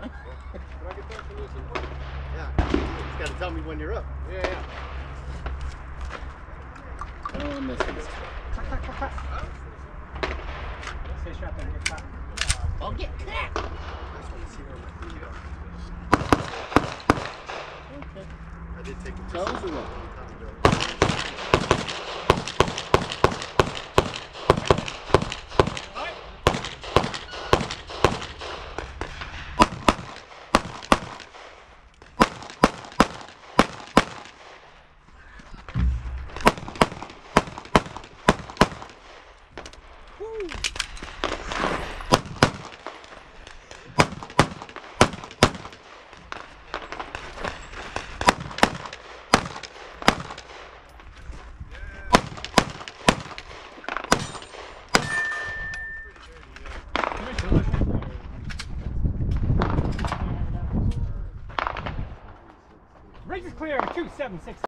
I get that from this in work? Yeah. You just got to tell me when you're up. Yeah, yeah. I don't want to miss this. Stay strapped in, get caught. I'll get cut. I just want to see where my feet go. Okay. I did take a Toes or a what? long time ago. Race is clear, 276.